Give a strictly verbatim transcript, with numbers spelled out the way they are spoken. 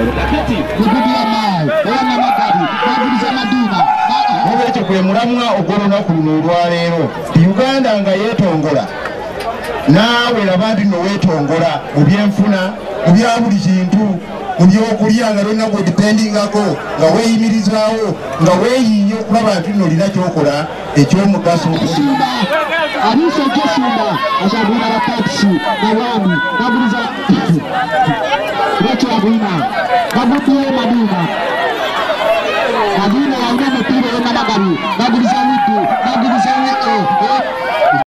kukudia mawe wana Namagabi baguliza Madina obekyo kwe mulamwa ogw'olunaku luno olwaleero Uganda nga yeetongola naawe laba nti nno weetongola mu byenfuna mu bya buli kintu mu byokulya nga lwonna gwedipendingako nga weeyimirizaawo nga weeyiiye okulaba nti nno olina kyokola ekyomugaso Aliso Jesunda ashabuna la taxi na wami baguliza Recho Agwina